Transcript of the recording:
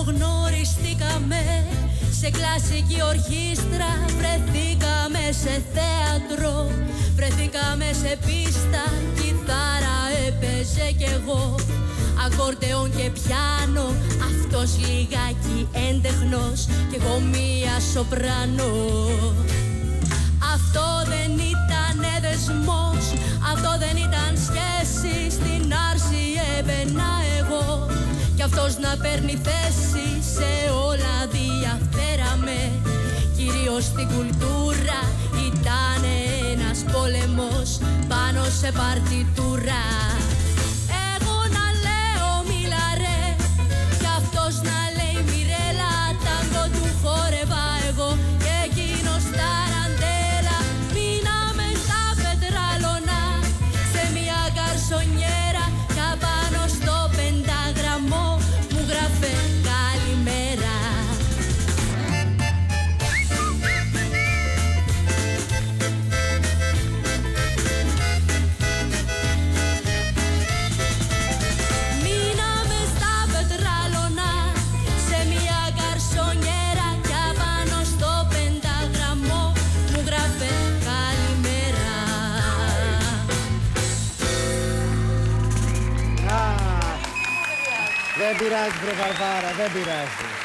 γνωριστήκαμε σε κλασική ορχήστρα, βρεθήκαμε σε θέατρο, βρεθήκαμε σε πίστα, κιθάρα έπαιζε κι εγώ, ακορντεόν και πιάνο, αυτός λιγάκι έντεχνος κι εγώ μία σοπρανό. Αυτό δεν ήτανε δεσμός, αυτό δεν ήταν σχέση, στην άρση έμπαινα εγώ κι αυτός να παίρνει θέση, σε όλα διαφέραμε, κυρίως στην κουλτούρα, ήταν ένας πόλεμος πάνω σε παρτιτούρα. Εγώ να λέω μιλαρέ κι αυτός να λέει Μιρέλα, τάγκο του χόρευα εγώ και εκείνος ταραντέλα. Μείναμε στα πετράλωνα σε μια γκαρσονιέρα κι απάνω στο πεντάγραμμο μου γράφε καλημέρα. Μείναμε στα πετράλωνα σε μια γκαρσονιέρα κι απάνω στο πεντάγραμμο μου γράφε καλημέρα. Δεν πειράζει, βρε Βαρβάρα, δεν πειράζει.